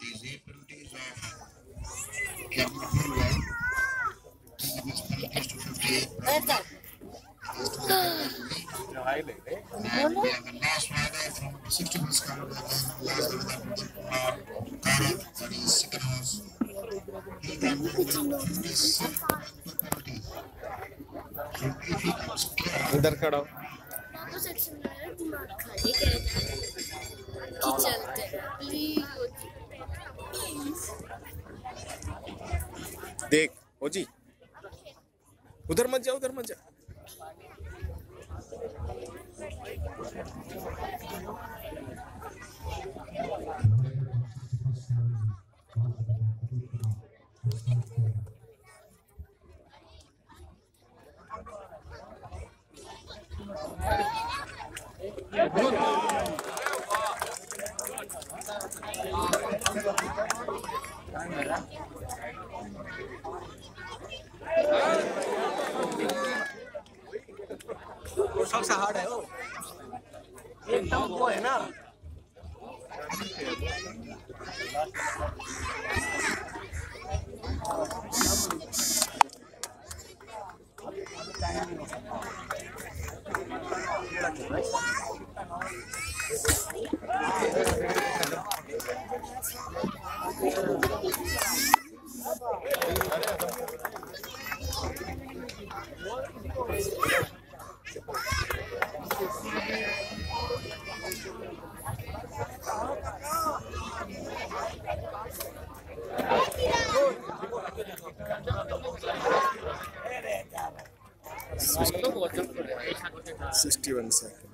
these eight penalties of Captain Fulwell. The next penalties to 58. And we have a last rider from 60 minutes covered by the last rider that was Karak, that is second horse. He can win with 57 penalties. So if he comes clear, इधर खड़ा हो आपको section में है दिमाग खाली कह कि चलते हैं प्लीज देख ओजी उधर मत जा उधर मत जा सबसे हार्ड है वो एकदम वो है ना Sixty-one seconds.